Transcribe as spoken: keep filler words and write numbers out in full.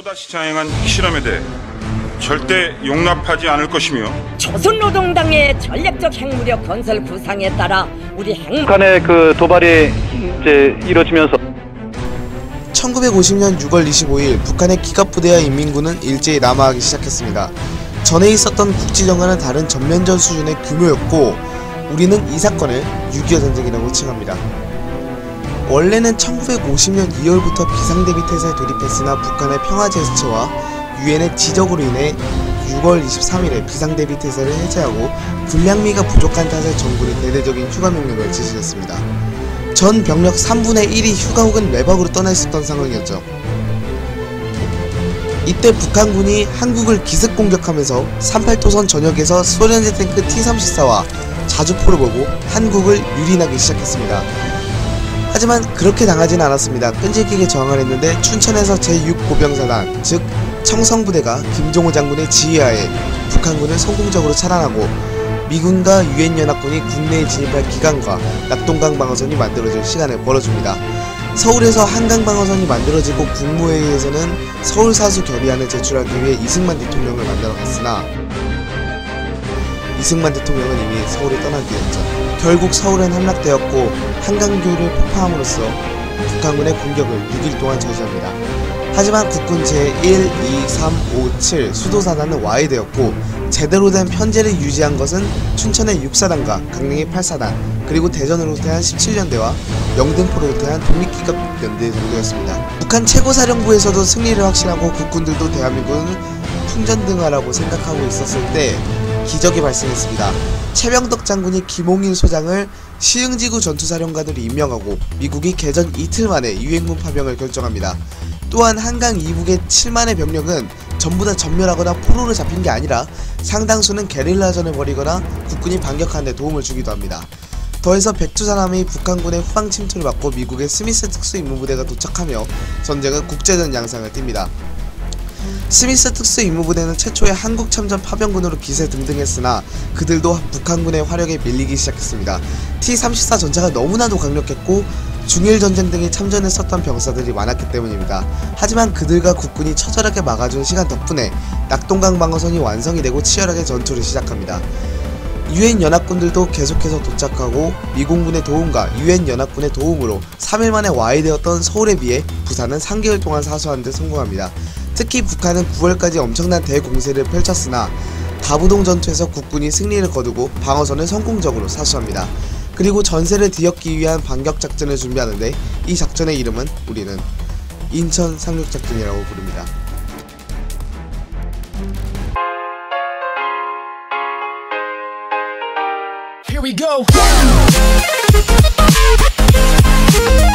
또다시 자행한 실험에 대해 절대 용납하지 않을 것이며 조선노동당의 전략적 핵무력 건설 구상에 따라 우리 핵 북한의 그 도발이 이제 이루어지면서 천구백오십 년 유월 이십오일 북한의 기갑부대와 인민군은 일제히 남하하기 시작했습니다. 전에 있었던 국지정과는 다른 전면전 수준의 규모였고 우리는 이 사건을 육이오 전쟁이라고 칭합니다. 원래는 천구백오십 년 이월부터 비상대비 태세에 돌입했으나 북한의 평화 제스처와 유엔의 지적으로 인해 유월 이십삼일에 비상대비 태세를 해제하고 군량미가 부족한 탓에 정부는 대대적인 휴가 명령을 지시했습니다. 전 병력 삼분의 일이 휴가 혹은 외박으로 떠나 있었던 상황이었죠. 이때 북한군이 한국을 기습 공격하면서 삼팔도선 전역에서 소련제 탱크 티 삼십사와 자주포를 보고 한국을 유린하기 시작했습니다. 하지만 그렇게 당하진 않았습니다. 끈질기게 저항을 했는데 춘천에서 제육 보병사단 즉 청성부대가 김종호 장군의 지휘하에 북한군을 성공적으로 차단하고 미군과 유엔연합군이 국내에 진입할 기간과 낙동강 방어선이 만들어질 시간을 벌어줍니다. 서울에서 한강 방어선이 만들어지고 국무회의에서는 서울 사수 결의안을 제출하기 위해 이승만 대통령을 만나러 갔으나 이승만 대통령은 이미 서울을 떠나기로 했죠. 결국 서울은 함락되었고 한강교를 폭파함으로써 북한군의 공격을 육 일 동안 저지합니다. 하지만 국군 제일, 이, 삼, 오, 칠 수도사단은 와해되었고 제대로 된 편제를 유지한 것은 춘천의 육 사단과 강릉의 팔 사단 그리고 대전으로 후퇴한 십칠 년대와 영등포로 후퇴한 독립기갑연대 정도였습니다. 북한 최고사령부에서도 승리를 확신하고 국군들도 대한민국은 풍전등화라고 생각하고 있었을 때 기적이 발생했습니다. 최병덕 장군이 김홍일 소장을 시흥지구 전투사령관으로 임명하고 미국이 개전 이틀 만에 유행군 파병을 결정합니다. 또한 한강 이북의 칠만의 병력은 전부 다 전멸하거나 포로로 잡힌 게 아니라 상당수는 게릴라전을 벌이거나 국군이 반격하는 데 도움을 주기도 합니다. 더해서 백두산함이 북한군의 후방 침투를 막고 미국의 스미스 특수임무부대가 도착하며 전쟁은 국제전 양상을 띱니다. 스미스 특수임무부대는 최초의 한국 참전 파병군으로 기세 등등했으나 그들도 북한군의 화력에 밀리기 시작했습니다. 티 삼십사 전차가 너무나도 강력했고 중일전쟁 등에 참전했었던 병사들이 많았기 때문입니다. 하지만 그들과 국군이 처절하게 막아준 시간 덕분에 낙동강 방어선이 완성이 되고 치열하게 전투를 시작합니다. 유엔 연합군들도 계속해서 도착하고 미공군의 도움과 유엔 연합군의 도움으로 삼 일 만에 와해되었던 서울에 비해 부산은 삼 개월 동안 사수하는 데 성공합니다. 특히 북한은 구월까지 엄청난 대공세를 펼쳤으나 다부동 전투에서 국군이 승리를 거두고 방어선을 성공적으로 사수합니다. 그리고 전세를 뒤엎기 위한 반격작전을 준비하는데 이 작전의 이름은 우리는 인천 상륙작전이라고 부릅니다. Here we go.